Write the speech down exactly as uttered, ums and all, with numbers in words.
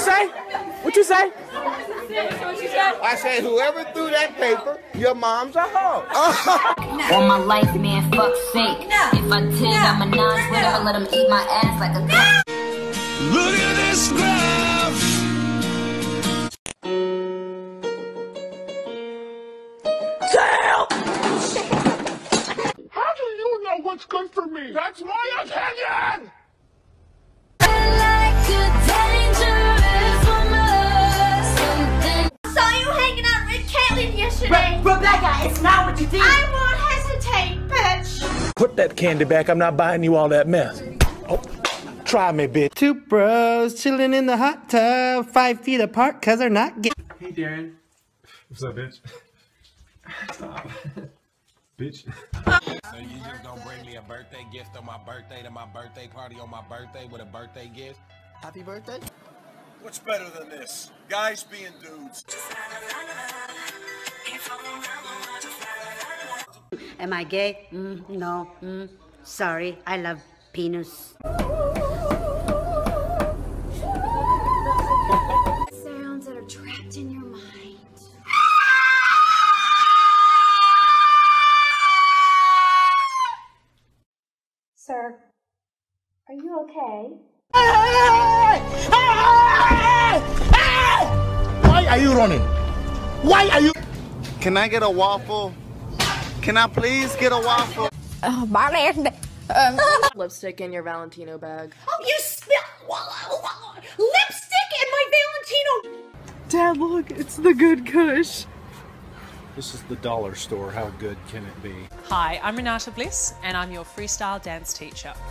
say? What you say? I said, whoever threw that paper, your mom's a hoe. On my life, man, fuck's sake. No. If I ten, No. I'm a nine, whatever, let him eat my ass like a gun. Look at this graph. How do you know what's good for me? That's my opinion! Like a dangerous woman, something. I saw you hanging out with Caitlin yesterday. Re Rebecca, it's not what you think. I won't hesitate, bitch. Put that candy back. I'm not buying you all that mess. Oh, try me, bitch. Two bros chilling in the hot tub, five feet apart, cause they're not getting. Hey, Darren. What's up, bitch? Stop. Bitch. So you just gonna bring me a birthday gift on my birthday to my birthday party on my birthday with a birthday gift? Happy birthday? What's better than this? Guys being dudes. Am I gay? Mm, no. Mm, sorry, I love penis. Sounds that are trapped in your mind. Sir, are you okay? Why are you running? Why are you... Can I get a waffle? Can I please get a waffle? Lipstick in your Valentino bag. Oh, you smell lipstick in my Valentino. Dad, look, it's the Good Kush. This is the dollar store. How good can it be? Hi, I'm Renata Bliss, and I'm your freestyle dance teacher.